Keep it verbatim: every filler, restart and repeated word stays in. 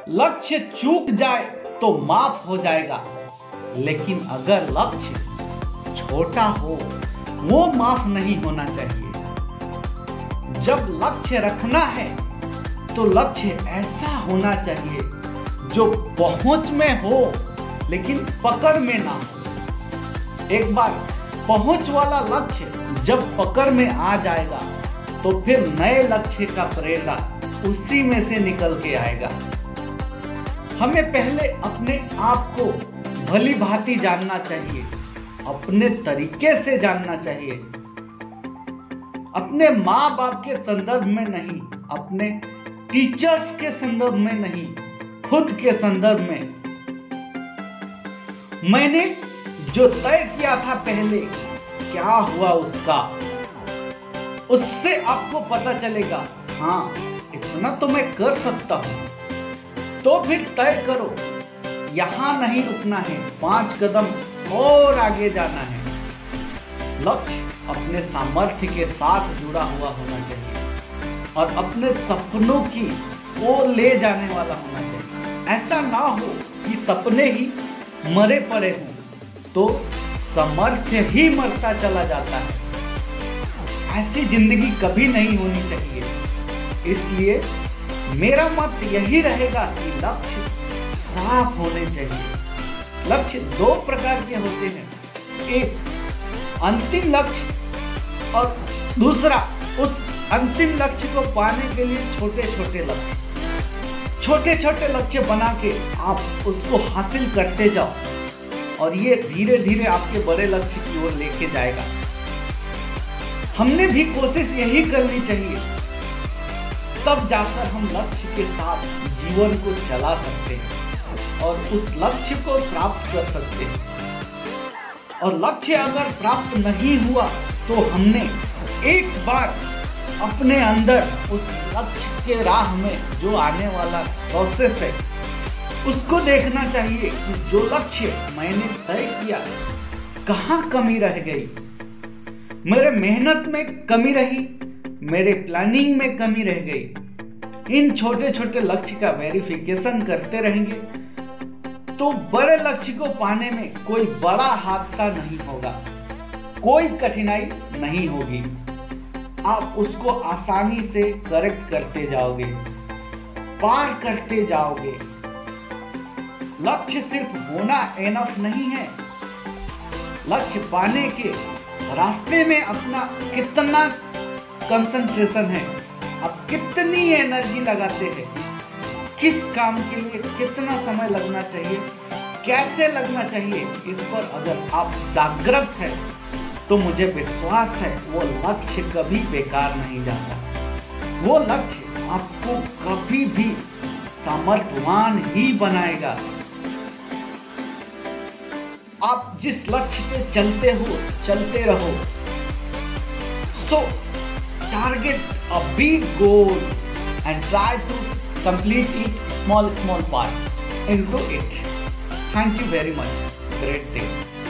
लक्ष्य चूक जाए तो माफ हो जाएगा, लेकिन अगर लक्ष्य छोटा हो वो माफ नहीं होना चाहिए। जब लक्ष्य रखना है तो लक्ष्य ऐसा होना चाहिए जो पहुंच में हो लेकिन पकड़ में ना हो। एक बार पहुंच वाला लक्ष्य जब पकड़ में आ जाएगा तो फिर नए लक्ष्य का प्रेरणा उसी में से निकल के आएगा। हमें पहले अपने आप को भली भांति जानना चाहिए, अपने तरीके से जानना चाहिए, अपने माँ बाप के संदर्भ में नहीं, अपने टीचर्स के संदर्भ में नहीं, खुद के संदर्भ में। मैंने जो तय किया था पहले क्या हुआ उसका, उससे आपको पता चलेगा हाँ इतना तो मैं कर सकता हूं। तो फिर तय करो, यहां नहीं रुकना है, पांच कदम और आगे जाना है। लक्ष्य अपने सामर्थ्य के साथ जुड़ा हुआ होना चाहिए और अपने सपनों की ओर ले जाने वाला होना चाहिए। ऐसा ना हो कि सपने ही मरे पड़े हों, तो सामर्थ्य ही मरता चला जाता है। ऐसी जिंदगी कभी नहीं होनी चाहिए। इसलिए मेरा मत यही रहेगा कि लक्ष्य साफ होने चाहिए। लक्ष्य दो प्रकार के होते हैं, एक अंतिम लक्ष्य और दूसरा उस अंतिम लक्ष्य को पाने के लिए छोटे छोटे लक्ष्य। छोटे छोटे लक्ष्य बना के आप उसको हासिल करते जाओ और ये धीरे धीरे आपके बड़े लक्ष्य की ओर लेके जाएगा। हमने भी कोशिश यही करनी चाहिए, तब जाकर हम लक्ष्य के साथ जीवन को चला सकते हैं और उस लक्ष्य को प्राप्त कर सकते हैं। और लक्ष्य अगर प्राप्त नहीं हुआ तो हमने एक बार अपने अंदर उस लक्ष्य के राह में जो आने वाला प्रोसेस है उसको देखना चाहिए कि जो लक्ष्य मैंने तय किया कहाँ कमी रह गई। मेरे मेहनत में कमी रही, मेरे प्लानिंग में कमी रह गई। इन छोटे छोटे लक्ष्य का वेरिफिकेशन करते रहेंगे तो बड़े लक्ष्य को पाने में कोई बड़ा हादसा नहीं होगा, कोई कठिनाई नहीं होगी। आप उसको आसानी से करेक्ट करते जाओगे, पार करते जाओगे। लक्ष्य सिर्फ होना एनफ नहीं है, लक्ष्य पाने के रास्ते में अपना कितना कंसंट्रेशन है, आप कितनी एनर्जी लगाते हैं, किस काम के लिए कितना समय लगना चाहिए, कैसे लगना चाहिए, इस पर अगर आप जागृत हैं तो मुझे विश्वास है वो लक्ष्य कभी बेकार नहीं जाता। वो लक्ष्य आपको कभी भी सामर्थ्यवान ही बनाएगा। आप जिस लक्ष्य पे चलते हो चलते रहो। So target a big goal and try to complete it small small part into it. Thank you very much. Great day.